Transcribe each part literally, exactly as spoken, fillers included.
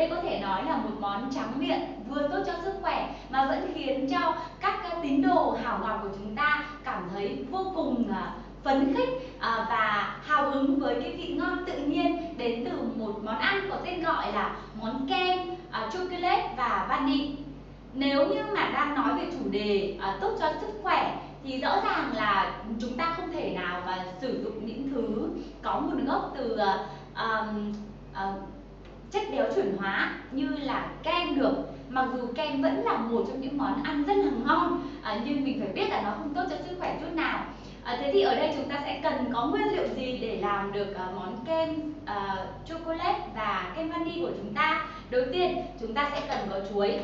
Đây có thể nói là một món tráng miệng vừa tốt cho sức khỏe mà vẫn khiến cho các tín đồ hảo ngọt của chúng ta cảm thấy vô cùng phấn khích và hào hứng với cái vị ngon tự nhiên đến từ một món ăn có tên gọi là món kem chocolate và vani. Nếu như mà đang nói về chủ đề tốt cho sức khỏe thì rõ ràng là chúng ta không thể nào mà sử dụng những thứ có nguồn gốc từ uh, uh, chất béo chuyển hóa như là kem được. Mặc dù kem vẫn là một trong những món ăn rất là ngon, à, nhưng mình phải biết là nó không tốt cho sức khỏe chút nào. À, thế thì ở đây chúng ta sẽ cần có nguyên liệu gì để làm được uh, món kem uh, chocolate và kem vani của chúng ta? Đầu tiên chúng ta sẽ cần có chuối.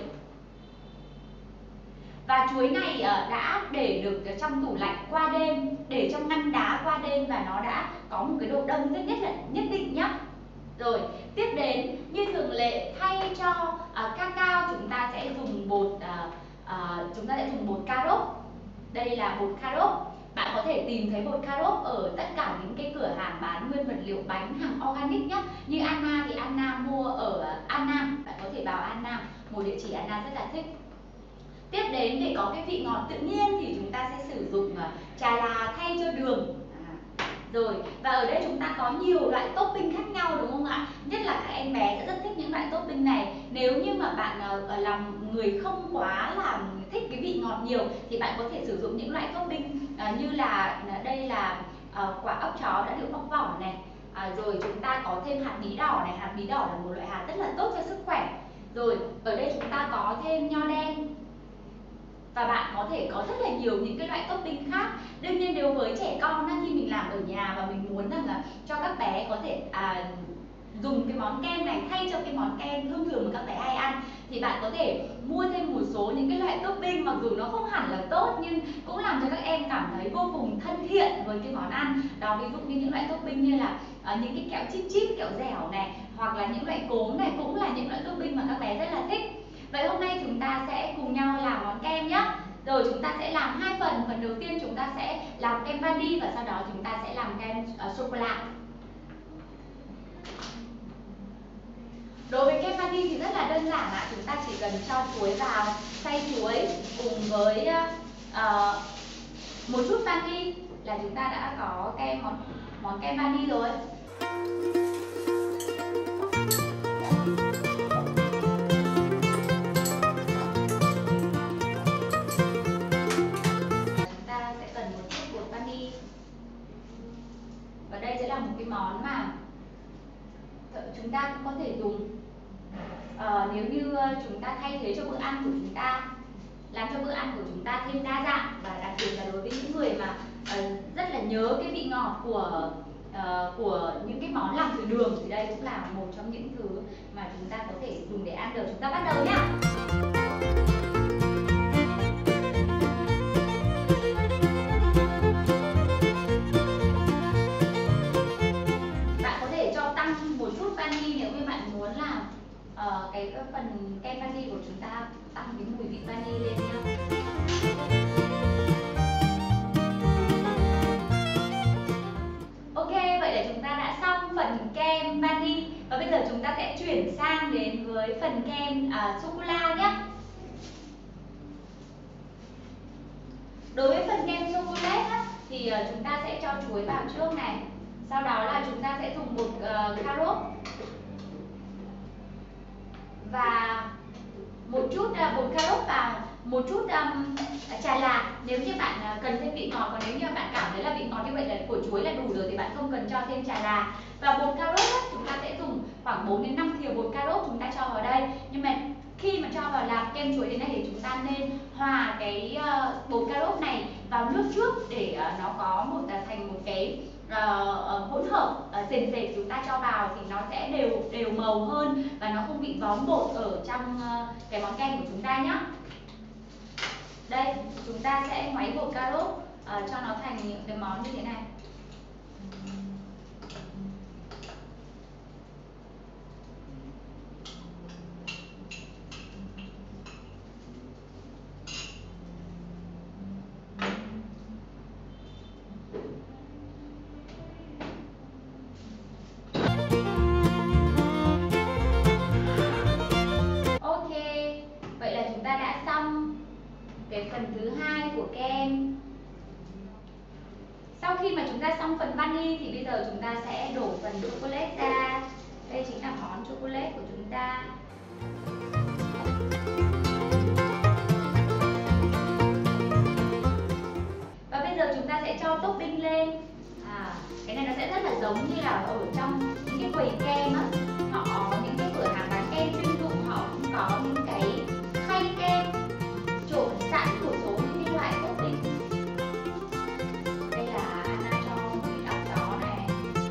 Và chuối này uh, đã để được trong tủ lạnh qua đêm, để trong ngăn đá qua đêm và nó đã có một cái độ đông rất nhất là nhất định nhé. Rồi, tiếp đến như thường lệ thay cho uh, cacao chúng ta sẽ dùng bột uh, uh, chúng ta sẽ dùng bột cà rốt. Đây là bột cà rốt. Bạn có thể tìm thấy bột cà rốt ở tất cả những cái cửa hàng bán nguyên vật liệu bánh hàng organic nhé. Như Anna thì Anna mua ở Anna, bạn có thể vào Anna, một địa chỉ Anna rất là thích. Tiếp đến để có cái vị ngọt tự nhiên thì chúng ta sẽ sử dụng uh, trà là thay cho đường. Rồi, và ở đây chúng ta có nhiều loại topping khác nhau đúng không ạ? Nhất là các em bé sẽ rất thích những loại topping này. Nếu như mà bạn uh, là người không quá là thích cái vị ngọt nhiều thì bạn có thể sử dụng những loại topping uh, như là đây là uh, quả ốc chó đã được bóc vỏ này. À, rồi chúng ta có thêm hạt bí đỏ này, hạt bí đỏ là một loại hạt rất là tốt cho sức khỏe. Rồi, ở đây chúng ta có thêm nho đen. Và bạn có thể có rất là nhiều những cái loại topping khác. Đương nhiên nếu với trẻ con á, khi mình làm ở nhà và mình muốn rằng là cho các bé có thể à, dùng cái món kem này thay cho cái món kem thông thường mà các bé hay ăn thì bạn có thể mua thêm một số những cái loại topping mặc dù nó không hẳn là tốt nhưng cũng làm cho các em cảm thấy vô cùng thân thiện với cái món ăn. Đó, ví dụ như những loại topping như là à, những cái kẹo chip chip, kẹo dẻo này, hoặc là những loại cốm này cũng là những loại topping mà các bé rất là thích. Vậy hôm nay chúng ta sẽ cùng nhau làm món kem nhé. Rồi chúng ta sẽ làm hai phần. Phần đầu tiên chúng ta sẽ làm kem vani và sau đó chúng ta sẽ làm kem uh, sô-cô-la. Đối với kem vani thì rất là đơn giản ạ. Chúng ta chỉ cần cho chuối vào, xay chuối cùng với uh, một chút vani là chúng ta đã có kem món, món kem vani rồi. Và đây sẽ là một cái món mà chúng ta cũng có thể dùng à, nếu như chúng ta thay thế cho bữa ăn của chúng ta, làm cho bữa ăn của chúng ta thêm đa dạng. Và đặc biệt là đối với những người mà uh, rất là nhớ cái vị ngọt của uh, của những cái món làm từ đường thì đây cũng là một trong những thứ mà chúng ta có thể dùng để ăn được. Chúng ta bắt đầu nhá. Uh, cái phần kem vani của chúng ta tăng cái mùi vị vani lên nha. Ok, vậy là chúng ta đã xong phần kem vani và bây giờ chúng ta sẽ chuyển sang đến với phần kem uh, sô-cô-la nhé. Đối với phần kem sô-cô-la thì uh, chúng ta sẽ cho chuối vào trước này. Sau đó là chúng ta sẽ dùng bột uh, cà rốt và một chút uh, bột cà rốt vào, một chút um, trà là nếu như bạn uh, cần thêm vị ngọt. Còn nếu như bạn cảm thấy là vị ngọt như vậy là của chuối là đủ rồi thì bạn không cần cho thêm trà là. Và bột cà rốt chúng ta sẽ dùng khoảng bốn đến năm thìa bột cà rốt chúng ta cho vào đây. Nhưng mà khi mà cho vào làm kem chuối thế này thì chúng ta nên hòa cái uh, bột cà rốt này vào nước trước để uh, nó có một uh, thành một cái Uh, uh, hỗn hợp uh, sền sệt. Chúng ta cho vào thì nó sẽ đều đều màu hơn và nó không bị vón bột ở trong uh, cái món kem của chúng ta nhé. Đây, chúng ta sẽ ngoáy bột cà rốt uh, cho nó thành những cái món như thế này. mà chúng ta xong phần vani thì bây giờ chúng ta sẽ đổ phần chocolate ra. Đây chính là món chocolate của chúng ta. Và bây giờ chúng ta sẽ cho topping lên. À, cái này nó sẽ rất là giống như là ở trong những cái quầy kem á, họ những cái cửa hàng bán kem chuyên dụng họ cũng có những cái khay kem trộn sẵn một số những cái loại topping. Đây là Anna cho một óc chó này.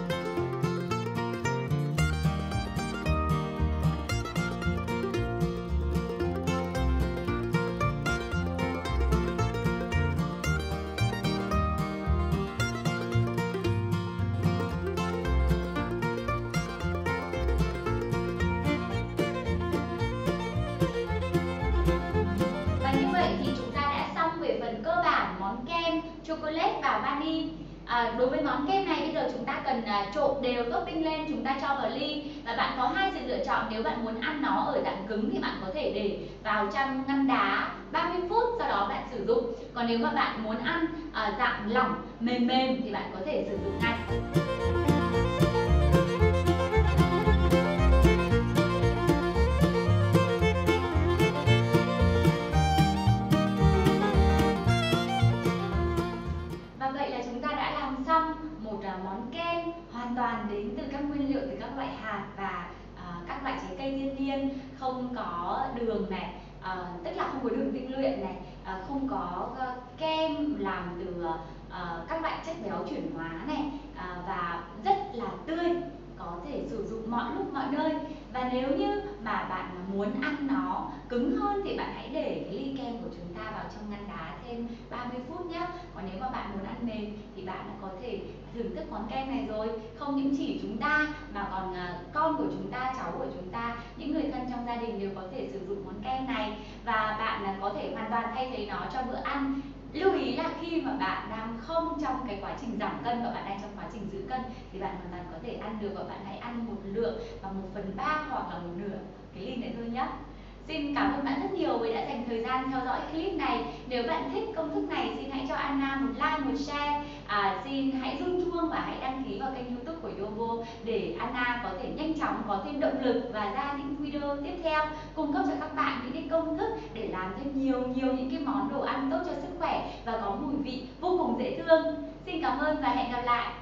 Chocolate và vani. À, đối với món kem này bây giờ chúng ta cần à, trộn đều topping lên, chúng ta cho vào ly và bạn có hai sự lựa chọn. Nếu bạn muốn ăn nó ở dạng cứng thì bạn có thể để vào trong ngăn đá ba mươi phút, sau đó bạn sử dụng. Còn nếu mà bạn muốn ăn à, dạng lỏng mềm mềm thì bạn có thể sử dụng ngay. Món kem hoàn toàn đến từ các nguyên liệu từ các loại hạt và uh, các loại trái cây thiên nhiên, không có đường này, uh, tức là không có đường tinh luyện này, uh, không có uh, kem làm từ uh, các loại chất béo chuyển hóa này, uh, và rất là tươi, có thể sử dụng mọi lúc mọi nơi. Và nếu như mà bạn muốn ăn nó cứng hơn thì bạn hãy để cái ly kem của chúng ta vào trong ngăn đá thêm ba mươi phút nhé. Còn nếu mà bạn muốn ăn mềm thì bạn đã có thể thưởng thức món kem này rồi. Không những chỉ chúng ta mà còn con của chúng ta, cháu của chúng ta, những người thân trong gia đình đều có thể sử dụng món kem này. Và bạn có thể hoàn toàn thay thế nó cho bữa ăn. Lưu ý là khi mà bạn đang không trong cái quá trình giảm cân và bạn đang trong quá trình giữ cân thì bạn hoàn toàn có thể ăn được, và bạn hãy ăn một lượng và một phần ba hoặc là một nửa cái ly này thôi nhé. Xin cảm ơn bạn rất nhiều vì đã dành thời gian theo dõi clip này. Nếu bạn thích công thức này, xin hãy cho Anna một like, một share. À, xin hãy rung chuông và hãy đăng ký vào kênh YouTube của Yovo để Anna có thể nhanh chóng có thêm động lực và ra những video tiếp theo cung cấp cho các bạn những cái công thức để làm thêm nhiều nhiều những cái món đồ ăn tốt cho sức khỏe và có mùi vị vô cùng dễ thương. Xin cảm ơn và hẹn gặp lại.